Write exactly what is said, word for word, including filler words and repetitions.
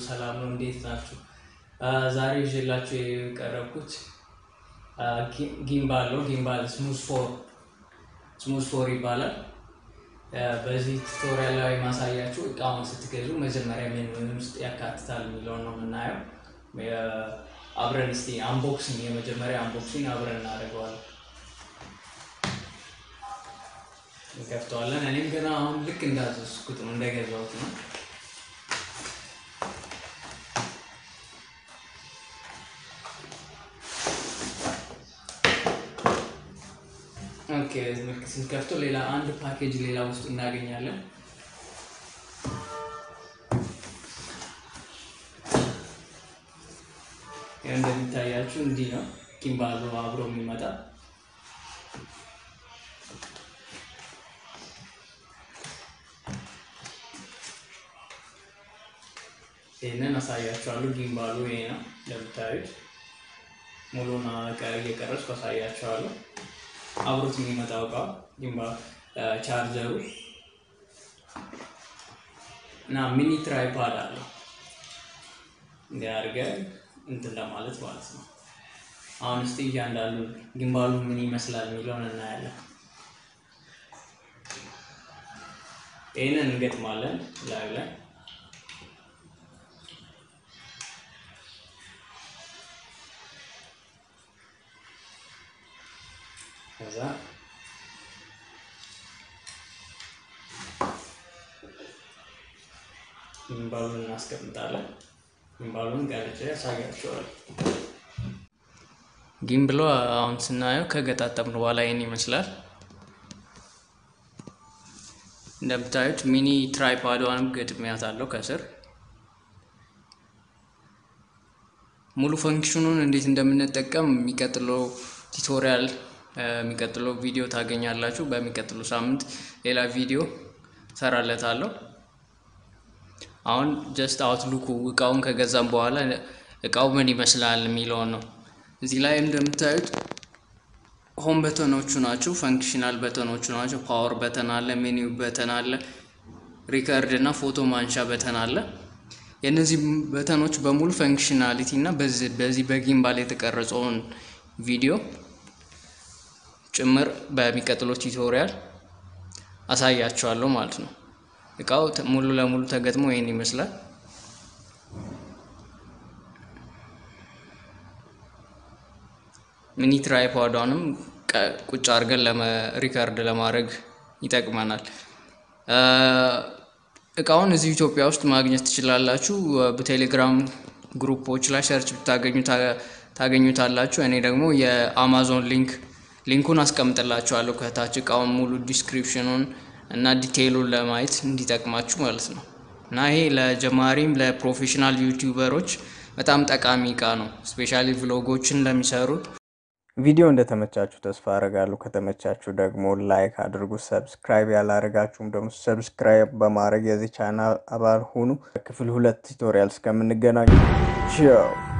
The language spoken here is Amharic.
ሰላም ነው እንዴት ናችሁ ዛሬ ይዤላችሁ የቀረብኩት ጊምባል ነው ጊምባል ስሙዝ ፎር ስሙዝ ፎር ይባላል በዚህ ቱቶሪያል ላይ ማሳያችሁ እቃውን ስትገዙ መጀመሪያ ምን ምን ውስጥ ያካትታል የሚለው ነው የምናየው አብረን እስቲ አንቦክሲንግ የመጀመሪያ አንቦክሲንግ አብረን እናደርገዋለን እንከፍተዋለን እኔም ገና አሁን ልክ እንዳዘዝኩት ነው እንደገዛሁት ነው ኦኬ መልክ ስንከፍተው ሌላ አንድ ፓኬጅ ሌላ ውስጥ እናገኛለን እንደሚታያችሁ እንዲህ ነው ጊምባሉ አብሮ የሚመጣ ይሄንን አሳያችኋለሁ ጊምባሉ ይሄ ነው እንደምታዩት ሙሉና እየቀረጽኩ አሳያችኋለሁ አብሮት የሚመጣው እቃ ጊምባል ቻርጀሩ እና ሚኒ ትራይፖድ አለው እንዲያርገ እንትን ለማለት ማለት ነው አሁን እስቲ እያንዳንዱ ጊምባሉ ምን ይመስላል የሚለውን እናያለን ይሄንን እንገጥማለን ላይ ላይ ከዛ ጊምባሉን እናስቀምጣለን ጊምባሉን ጋርጬ ያሳያችኋለሁ ጊምባሉ አሁን ስናየው ከገጣጠምን በኋላ ይሄን ይመስላል እንደምታዩት ሚኒ ትራይፖድዋንም ገጥሚያታለሁ ከስር ሙሉ ፈንክሽኑን እንዴት እንደምንጠቀም የሚቀጥለው ቱቶሪያል የሚቀጥለው ቪዲዮ ታገኛላችሁ በሚቀጥለው ሳምንት ሌላ ቪዲዮ ሰራለታለሁ አሁን ጀስት አውትሉክ እቃውን ከገዛን በኋላ እቃው ምን ይመስላል የሚለው ነው እዚህ ላይ እንደምታዩት ሆም በተኖቹ ናቸው ፈንክሽናል በተኖቹ ናቸው ፓወር በተን አለ ሜኒው በተን አለ ሪከርድ እና ፎቶ ማንሻ በተን አለ የነዚህ በተኖች በሙሉ ፈንክሽናሊቲ እና በዚህ በዚህ በጊምባል የተቀረጸውን ቪዲዮ ጭምር በሚቀጥለው ቱቶሪያል አሳያችኋለሁ ማለት ነው እቃው ሙሉ ለሙሉ ተገጥሞ ይሄን ይመስላል ሚኒ ትራይፖድንም ቁጭ አድርገን ለሪከርድ ለማድረግ ይጠቅመናል እቃውን እዚህ ኢትዮጵያ ውስጥ ማግኘት ትችላላችሁ በቴሌግራም ግሩፖች ላይ ሰርች ብታገኙ ታገኙታላችሁ እኔ ደግሞ የአማዞን ሊንክ ሊንኩን አስቀምጥላችኋለሁ ከታች እቃውን ሙሉ ዲስክሪፕሽኑን እና ዲቴይሉን ለማየት እንዲጠቅማችሁ ማለት ነው እና ይሄ ለጀማሪም ለፕሮፌሽናል ዩቲዩበሮች በጣም ጠቃሚ እቃ ነው ስፔሻሊ ቭሎጎችን ለሚሰሩ ቪዲዮ እንደተመቻችሁ ተስፋ አደርጋለሁ ከተመቻችሁ ደግሞ ላይክ አድርጉ ሰብስክራይብ ያላረጋችሁም ደግሞ ሰብስክራይብ በማድረግ የዚህ ቻናል አባል ሁኑ ክፍል ሁለት ቱቶሪያል እስከምንገናኝ ቻው